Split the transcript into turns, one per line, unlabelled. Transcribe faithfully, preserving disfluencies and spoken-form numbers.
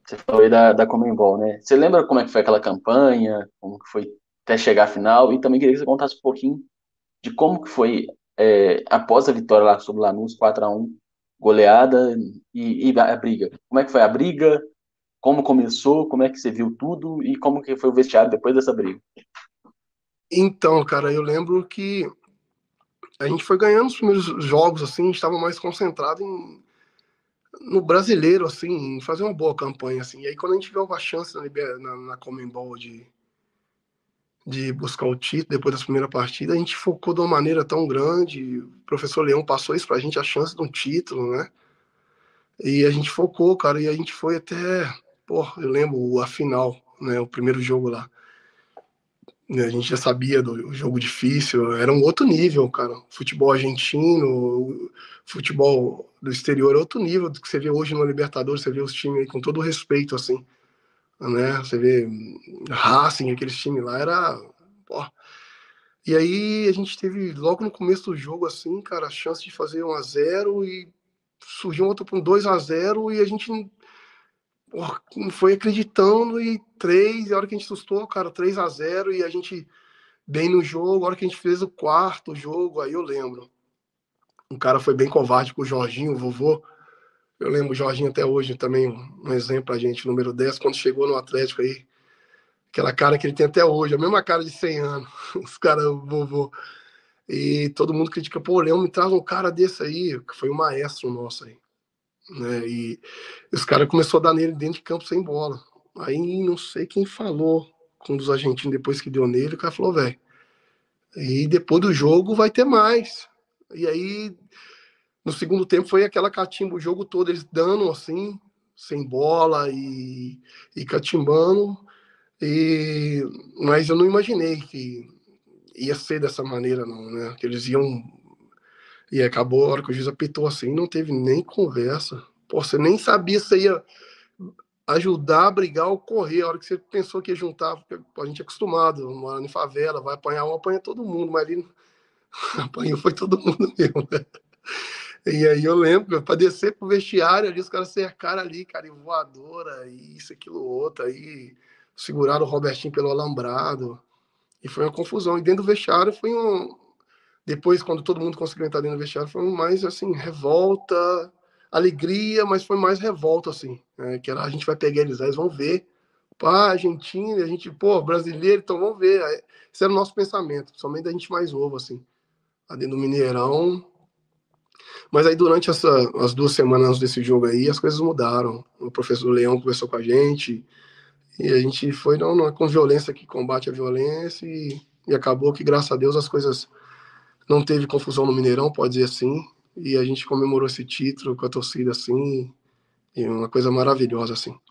Você falou aí da, da Conmebol, né? Você lembra como é que foi aquela campanha, como que foi até chegar à final? E também queria que você contasse um pouquinho de como que foi é, após a vitória lá sobre o Lanús, quatro a um, goleada e, e a briga. Como é que foi a briga? Como começou? Como é que você viu tudo? E como que foi o vestiário depois dessa briga?
Então, cara, eu lembro que a gente foi ganhando os primeiros jogos, assim, a gente estava mais concentrado em, no brasileiro, assim, em fazer uma boa campanha, assim. E aí, quando a gente viu uma chance na, Liber- na, na Conmebol de, de buscar o título depois da primeira partida, a gente focou de uma maneira tão grande. O professor Leão passou isso pra gente, a chance de um título, né? E a gente focou, cara, e a gente foi até, pô, eu lembro a final, né? O primeiro jogo lá. Né, a gente já sabia do jogo difícil, era um outro nível, cara. Futebol argentino, futebol do exterior é outro nível do que você vê hoje no Libertadores, você vê os times aí com todo o respeito, assim, né? Você vê Racing, aqueles times lá, era. Pô. E aí a gente teve, logo no começo do jogo, assim, cara, a chance de fazer um a zero e surgiu um outro para um dois a zero e a gente pô, não foi acreditando e três, e a hora que a gente assustou, cara, três a zero e a gente bem no jogo, a hora que a gente fez o quarto jogo, aí eu lembro. Um cara foi bem covarde com o Jorginho, o vovô. Eu lembro o Jorginho até hoje também, um exemplo pra gente, número dez quando chegou no Atlético aí. Aquela cara que ele tem até hoje, a mesma cara de cem anos. Os caras, o vovô. E todo mundo critica, pô, o Leão me traz um cara desse aí, que foi um maestro nosso aí. Né? E os caras começaram a dar nele dentro de campo sem bola. Aí não sei quem falou com um dos argentinos depois que deu nele, o cara falou, velho, e depois do jogo vai ter mais. E aí, no segundo tempo, foi aquela catimba o jogo todo, eles dando assim, sem bola e, e catimbando. E, mas eu não imaginei que ia ser dessa maneira, não, né? Que eles iam. E acabou a hora que o juiz apitou assim, não teve nem conversa. Pô, você nem sabia se ia ajudar a brigar ou correr. A hora que você pensou que ia juntar, porque a gente é acostumado, mora em favela, vai apanhar um, apanha todo mundo, mas ali apanhou foi todo mundo mesmo, né? E aí eu lembro, para descer pro vestiário ali, os caras cercaram ali, cara, e voadora, e isso, aquilo, outro, aí seguraram o Robertinho pelo alambrado, e foi uma confusão. E dentro do vestiário foi um. Depois, quando todo mundo conseguiu entrar dentro do vestiário, foi mais assim, revolta, alegria, mas foi mais revolta, assim, né? Que era, a gente vai pegar eles, eles vão ver. Pá, Argentina, a gente, pô, brasileiro, então vamos ver. Esse era o nosso pensamento, principalmente da gente mais novo, assim. Ali no Mineirão, mas aí, durante essa, as duas semanas desse jogo aí, as coisas mudaram. O professor Leão conversou com a gente, e a gente foi não, não é com violência que combate a violência, e, e acabou que, graças a Deus, as coisas não teve confusão no Mineirão, pode dizer assim, e a gente comemorou esse título com a torcida assim, e uma coisa maravilhosa assim.